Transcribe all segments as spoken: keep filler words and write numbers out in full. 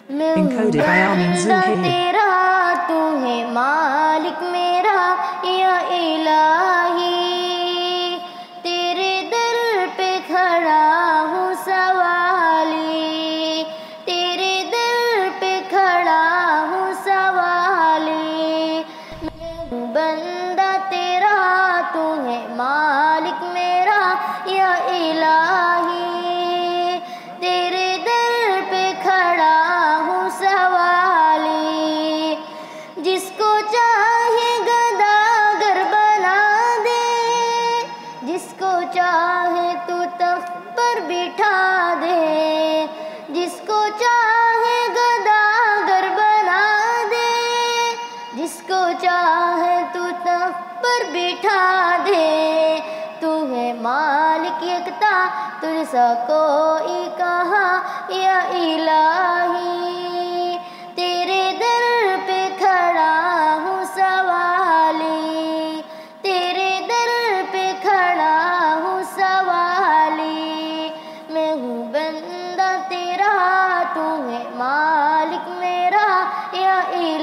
Encoded by Amin Zuhair. تیرا تو ہے مالک میرا یا الہی، تیرے در پہ کھڑا ہوں سوالی، تیرے در پہ کھڑا ہوں سوالی، میں ہوں بندہ تیرا تو ہے مالک میرا یا الہی، تیرے در پہ کھڑا ہوں سوالی، جس کو چاہے گداگر بنا دے، جس کو چاہے تو تخت پر بٹھا دے، جس کو چاہے گداگر بنا دے، جس کو چاہے تو تخت پر بٹھا دے، تو ہے مالک یکتا تجھ سا کوئی کہاں یا الہی، تیرے در پہ کھڑا ہوں سوالی، تیرے در پہ کھڑا ہوں سوالی، میں ہوں بندہ تیرا تو ہے مالک میرا یا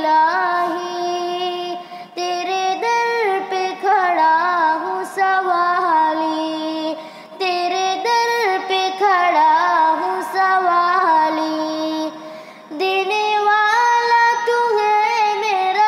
الہی، تیرے در پہ کھڑا ہوں سوالی، تیرے در پہ کھڑا ہوں سوالی، دینے والا تو ہے میرا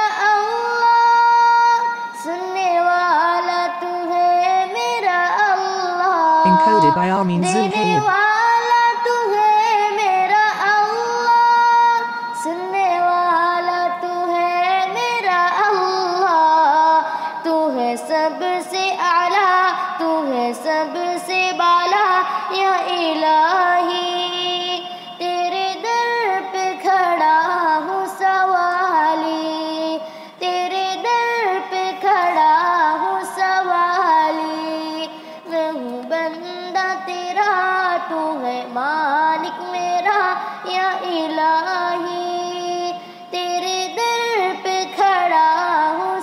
اللہ، سننے والا تو ہے میرا اللہ، Encoded by Amin دینے Zuhair. والا تو ہے میرا اللہ، سننے والا تو ہے میرا اللہ، تو ہے سب سے اعلیٰ، تو ہے سب سے بالا یا الہی، تیرے در پہ کھڑا ہوں سوالی، تیرے در پہ کھڑا ہوں سوالی، میں ہوں بندہ تیرا تو ہے مالک میرا یا الہی، تیرے در پہ کھڑا ہوں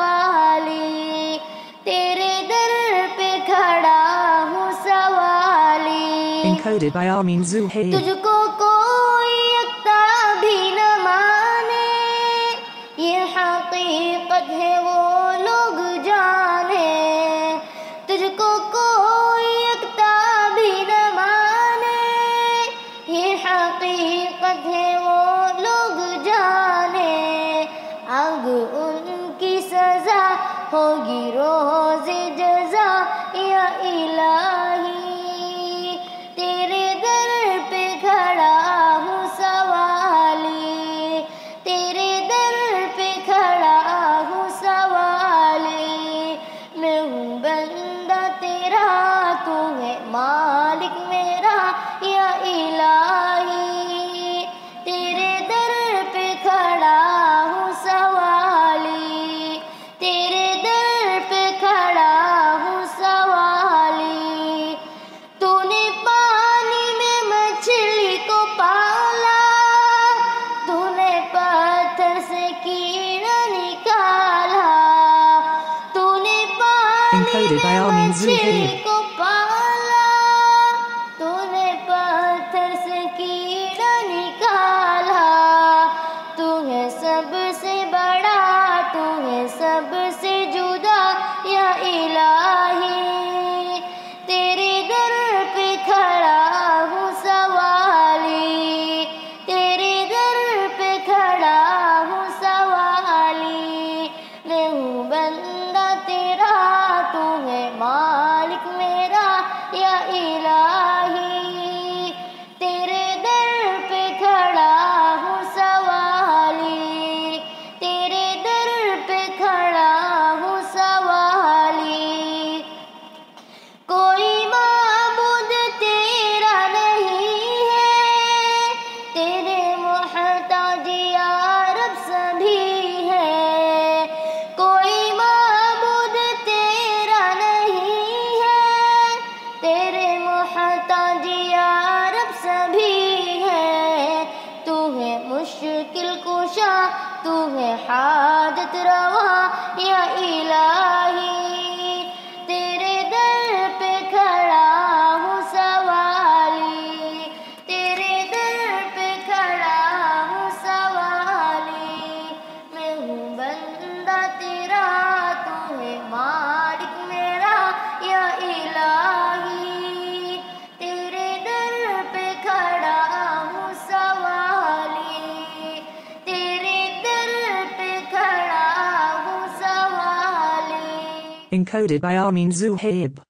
سوالی، تیرے در پہ کھڑا ہوں سوالی، Encoded by Amin Zuhair. تجھ کو کوئی یکتا بھی نہ مانے، یہ حقیقت ہے وہ لوگ جانے، تجھ کو کوئی یکتا بھی نہ مانے، یہ حقیقت ہے وہ لوگ جانے، آگ ان کی سزا ہوگی روز جزا یا الہی، تیرے در پہ کھڑا ہوں سوالی، تیرے در پہ کھڑا ہوں سوالی، میں ہوں بندہ تیرا تو ہے مالک میرا یا الہی، تیرے در پہ کھڑا ہوں سوالی، تیرے در پہ کھڑا ہوں سوالی، تو نے پانی میں مچھلی کو پالا، تو نے پتھر سے کیڑا نکالا، تو نے پانی Encoded by میں Amin مچھلی Zuhair. کو پالا، تو نے پتھر سے کیڑا نکالا، تو ہے سب سے بڑا، تو ہے سب سے جدا یا الہی، تیرے در پہ کھڑا ہوں سوالی، تیرے در پہ کھڑا ہوں سوالی، میں ہوں بندہ تیرا تو ہے مالک میرا یا الہی، تیرے در پہ کھڑا ہوں سوالی، تیرے در پہ کھڑا ہوں سوالی، کوئی معبود تیرا نہیں ہے، تیرے محتاج یا رب سبھی ہے، کوئی معبود تیرا نہیں ہے، تیرے محتاج یا رب سبھی ہے، تو ہے مشکل کشا، تو ہے حاجت روا یا الہی، تیرے در پہ کھڑا ہوں سوالی، تیرے در پہ کھڑا Encoded by Armin Zuhaib.